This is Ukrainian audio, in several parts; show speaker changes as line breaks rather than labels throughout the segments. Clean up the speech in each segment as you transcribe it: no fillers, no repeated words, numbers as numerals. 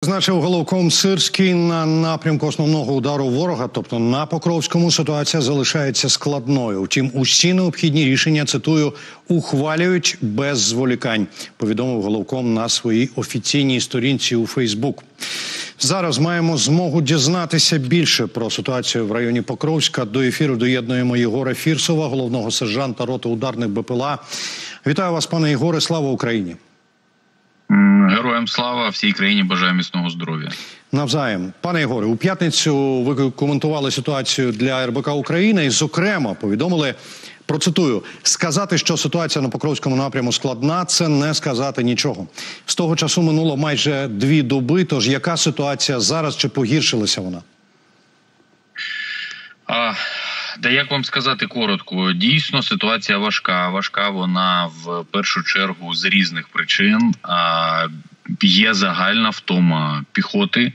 зазначив головком Сирський, на напрямку основного удару ворога, тобто на Покровському, ситуація залишається складною. Втім, усі необхідні рішення, цитую, ухвалюють без зволікань, повідомив головком на своїй офіційній сторінці у Фейсбук. Зараз маємо змогу дізнатися більше про ситуацію в районі Покровська. До ефіру доєднуємо Єгора Фірсова, головного сержанта роти ударних БПЛА. Вітаю вас, пане Єгоре, слава Україні!
Героям слава, всій країні бажаю міцного здоров'я.
Навзаєм. Пане Єгоре, у п'ятницю ви коментували ситуацію для РБК України і, зокрема, повідомили, процитую, сказати, що ситуація на Покровському напряму складна, це не сказати нічого. З того часу минуло майже 2 доби, тож яка ситуація зараз, чи погіршилася вона?
Да як вам сказати коротко, дійсно ситуація важка. Важка вона в першу чергу з різних причин. Є загальна втома піхоти,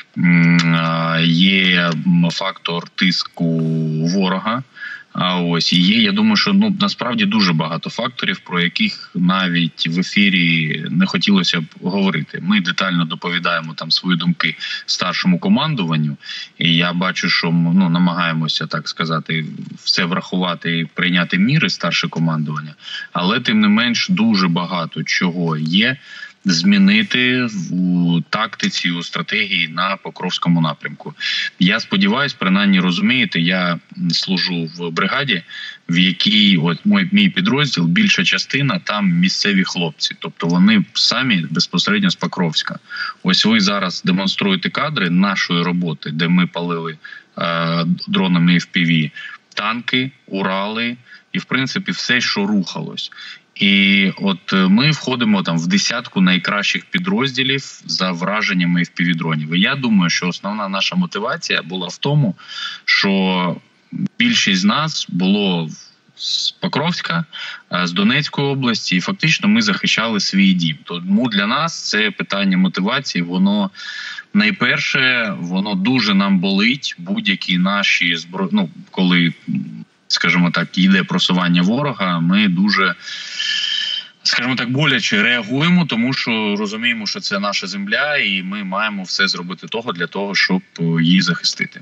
є фактор тиску ворога. Я думаю, що насправді дуже багато факторів, про яких навіть в ефірі не хотілося б говорити. Ми детально доповідаємо там свої думки старшому командуванню, і я бачу, що намагаємося, так сказати, все врахувати і прийняти міри старше командування, але тим не менш дуже багато чого є змінити у тактиці, у стратегії на Покровському напрямку. Я сподіваюся, принаймні розумієте, я служу в бригаді, в якій мій підрозділ, більша частина, там місцеві хлопці. Тобто вони самі безпосередньо з Покровська. Ось ви зараз демонструєте кадри нашої роботи, де ми палили дронами FPV, танки, Урали і, в принципі, все, що рухалось. І от ми входимо там в 10 найкращих підрозділів за враженнями FPV-дронів. І я думаю, що основна наша мотивація була в тому, що більшість з нас було з Покровська, з Донецької області, і фактично ми захищали свій дім. Тому для нас це питання мотивації, воно найперше, воно дуже нам болить, будь-які наші коли, скажімо так, йде просування ворога, ми дуже, скажімо так, боляче реагуємо, тому що розуміємо, що це наша земля, і ми маємо все зробити для того, щоб її захистити.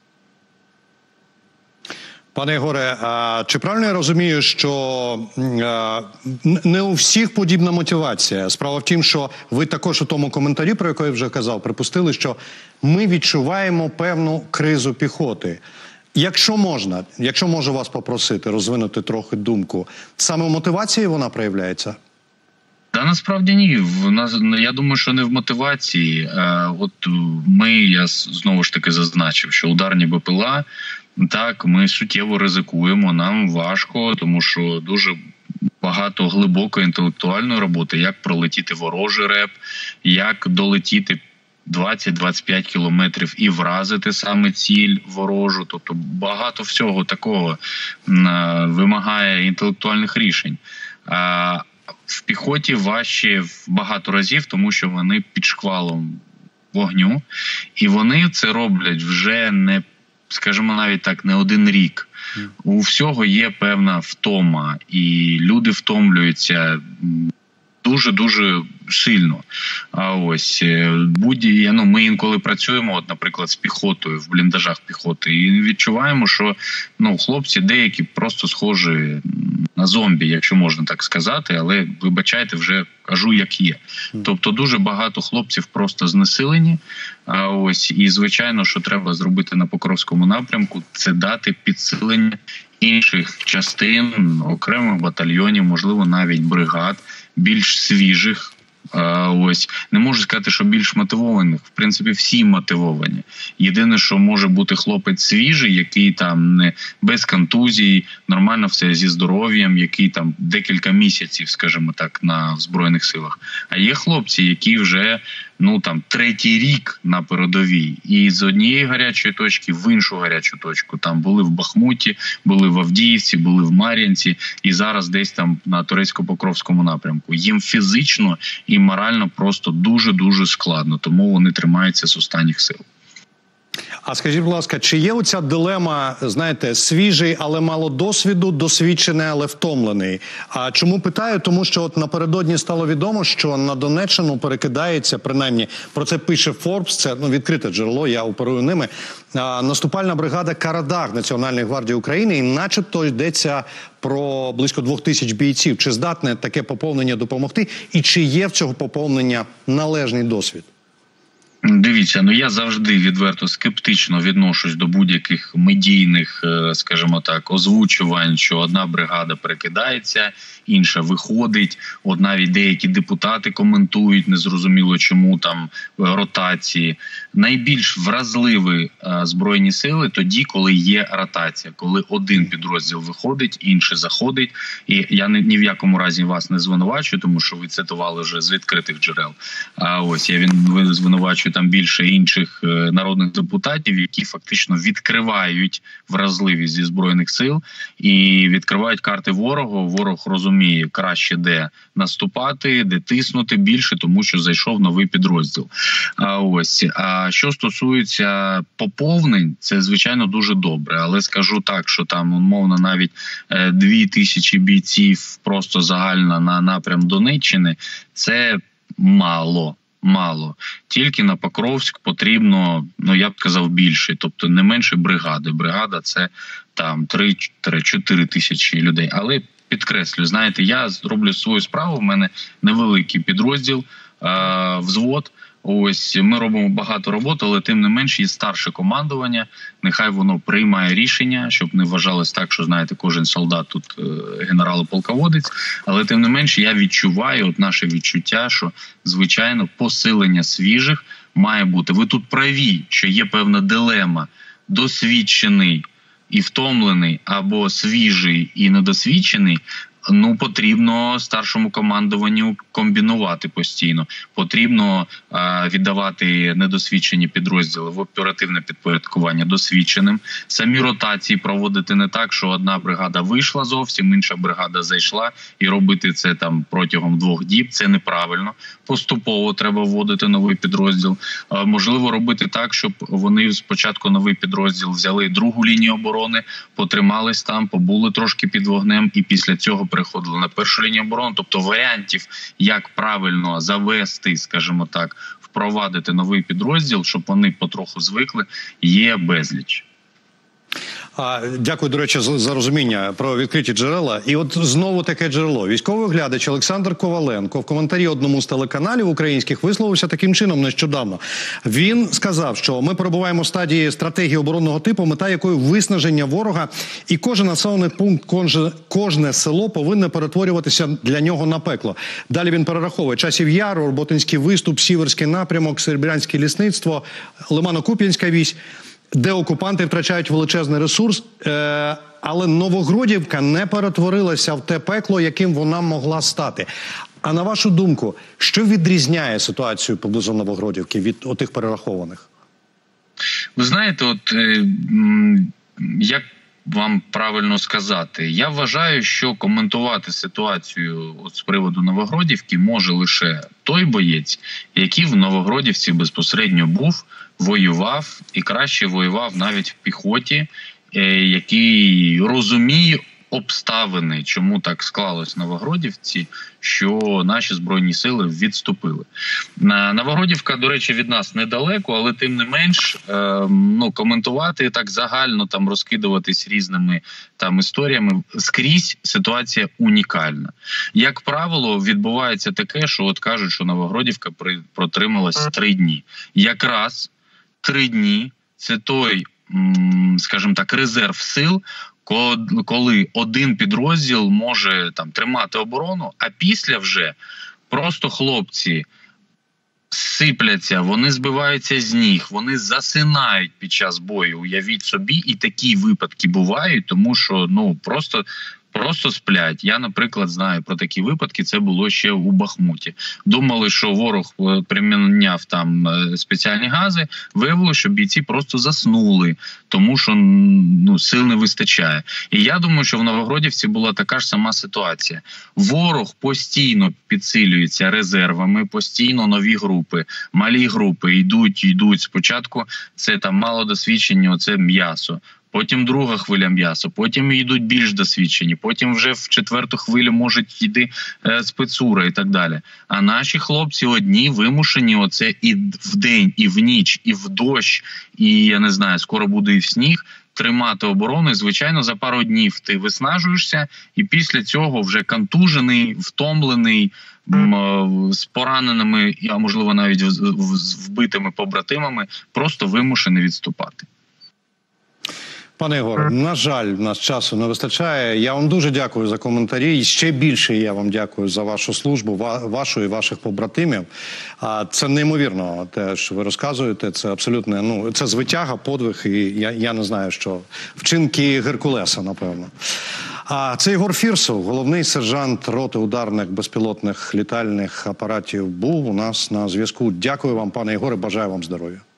Пане Єгоре, чи правильно я розумію, що не у всіх подібна мотивація? Справа в тім, що ви також у тому коментарі, про який я вже казав, припустили, що ми відчуваємо певну кризу піхоти. Якщо можу вас попросити розвинути трохи думку, саме в мотивації вона проявляється?
Та насправді ні. Я думаю, що не в мотивації. Я знову ж таки зазначив, що ударні БПЛА, так, ми суттєво ризикуємо, нам важко, тому що дуже багато глибокої інтелектуальної роботи, як пролетіти ворожий реп, як долетіти 20-25 кілометрів і вразити саме ціль ворожу. Тобто багато всього такого вимагає інтелектуальних рішень. В піхоті важче багато разів, тому що вони під шквалом вогню. І вони це роблять вже не, скажімо, навіть так, не один рік. У всього є певна втома. І люди втомлюються дуже-дуже сильно. Ми інколи працюємо, наприклад, з піхотою, в бліндажах піхоти, і відчуваємо, що хлопці деякі просто схожі на зомбі, якщо можна так сказати, але, вибачайте, вже кажу, як є. Тобто дуже багато хлопців просто знесилені. І, звичайно, що треба зробити на Покровському напрямку, це дати підсилення інших частин, окремих батальйонів, можливо, навіть бригад, більш свіжих. Не можу сказати, що більш мотивованих. В принципі, всі мотивовані. Єдине, що може бути хлопець свіжий, який там не без контузій, нормально все зі здоров'ям, який там декілька місяців, скажімо так, на Збройних силах. А є хлопці, які вже 3-й рік на передовій. І з однієї гарячої точки в іншу гарячу точку. Там були в Бахмуті, були в Авдіївці, були в Мар'їнці і зараз десь там на Турецько-Покровському напрямку. Їм фізично і морально просто дуже-дуже складно. Тому вони тримаються з останніх сил.
А скажіть, будь ласка, чи є оця дилема, знаєте, свіжий, але мало досвіду, досвідчений, але втомлений? А чому питаю? Тому що от напередодні стало відомо, що на Донеччину перекидається, принаймні, про це пише Forbes, це відкрите джерело, я оперую ними, наступальна бригада «Карадаг» Національної гвардії України, і начебто йдеться про близько 2000 бійців. Чи здатне таке поповнення допомогти? І чи є в цього поповнення належний досвід?
Дивіться, я завжди відверто скептично відношусь до будь-яких медійних, скажімо так, озвучувань, що одна бригада перекидається, інша виходить. От навіть деякі депутати коментують, незрозуміло чому там ротації. Найбільш вразливі Збройні сили тоді, коли є ротація, коли один підрозділ виходить, інший заходить. І я ні в якому разі вас не звинувачую, тому що ви цитували вже з відкритих джерел. А ось я звинувачую там більше інших народних депутатів, які фактично відкривають вразливість зі Збройних сил і відкривають карти ворогу. Ворог розуміє краще, де наступати, де тиснути більше, тому що зайшов новий підрозділ. А що стосується поповнень, це, звичайно, дуже добре. Але скажу так, що там, умовно, навіть 2000 бійців просто загально на напрям Донеччини – це мало. Тільки на Покровськ потрібно, я б казав, більше, тобто не менше бригади. Бригада – це там 3-4 тисячі людей. Але підкреслю, знаєте, я зроблю свою справу, в мене невеликий підрозділ, взвод. Ось ми робимо багато роботи, але тим не менш є старше командування. Нехай воно приймає рішення, щоб не вважалось так, що, знаєте, кожен солдат тут генерал і полководець. Але тим не менш я відчуваю, от наше відчуття, що, звичайно, посилення свіжих має бути. Ви тут праві, що є певна дилема: досвідчений і втомлений або свіжий і недосвідчений. Потрібно старшому командуванню комбінувати постійно. Потрібно віддавати недосвідчені підрозділи в оперативне підпорядкування досвідченим. Самі ротації проводити не так, що одна бригада вийшла зовсім, інша бригада зайшла, і робити це там протягом 2 діб. Це неправильно. Поступово треба вводити новий підрозділ. Можливо, робити так, щоб вони спочатку новий підрозділ взяли другу лінію оборони, потримались там, побули трошки під вогнем і після цього переходили на першу лінію оборони. Тобто варіантів, як правильно завести, скажімо так, впровадити новий підрозділ, щоб вони потроху звикли, є безліч.
Дякую, до речі, за розуміння про відкриті джерела. І от знову таке джерело. Військовий оглядач Олександр Коваленко в коментарі одному з телеканалів українських висловився таким чином нещодавно. Він сказав, що ми перебуваємо в стадії стратегії оборонного типу, мета якої виснаження ворога, і кожен населений пункт, кожне село повинне перетворюватися для нього на пекло. Далі він перераховує: Часів Яр, Роботинський виступ, Сіверський напрямок, Серебрянське лісництво, Лимано-Куп'янська вісь, де окупанти втрачають величезний ресурс, але Новогродівка не перетворилася в те пекло, яким вона могла стати. А на вашу думку, що відрізняє ситуацію поблизу Новогродівки від отих перерахованих?
Ви знаєте, як вам правильно сказати, я вважаю, що коментувати ситуацію з приводу Новогродівки може лише той боєць, який в Новогродівці безпосередньо був, воював і краще воював навіть в піхоті, який розуміє обставини, чому так склалось в Новогродівці, що наші Збройні сили відступили. Новогродівка, до речі, від нас недалеко, але тим не менш, коментувати так загально, там розкидуватись різними там історіями, скрізь ситуація унікальна. Як правило, відбувається таке, що от кажуть, що Новогродівка протрималась 3 дні. Якраз 3 дні – це той, скажімо так, резерв сил, коли один підрозділ може там тримати оборону, а після вже просто хлопці сипляться, вони збиваються з ніг, вони засинають під час бою. Уявіть собі, і такі випадки бувають, тому що просто Просто сплять. Я, наприклад, знаю про такі випадки, це було ще у Бахмуті. Думали, що ворог приміняв там спеціальні гази, виявилося, що бійці просто заснули, тому що сил не вистачає. І я думаю, що в Новогродівці була така ж сама ситуація. Ворог постійно підсилюється резервами, постійно нові групи, малі групи йдуть. Спочатку це там малодосвідчені, оце м'ясо. Потім друга хвиля м'яса, потім йдуть більш досвідчені, потім вже в четверту хвилю можуть йти спецура і так далі. А наші хлопці одні вимушені оце і вдень, і в ніч, і в дощ, і, я не знаю, скоро буде і в сніг, тримати оборону. І, звичайно, за пару днів ти виснажуєшся, і після цього вже контужений, втомлений, з пораненими, а можливо навіть з вбитими побратимами, просто вимушений відступати.
Пане Ігоре, на жаль, в нас часу не вистачає. Я вам дуже дякую за коментарі. І ще більше я вам дякую за вашу службу, вашу і ваших побратимів. Це неймовірно, те, що ви розказуєте. Це абсолютно, це звитяга, подвиг, і я не знаю, що вчинки Геркулеса, напевно. Це Ігор Фірсов, головний сержант роти ударних безпілотних літальних апаратів, був у нас на зв'язку. Дякую вам, пане Ігоре, бажаю вам здоров'я.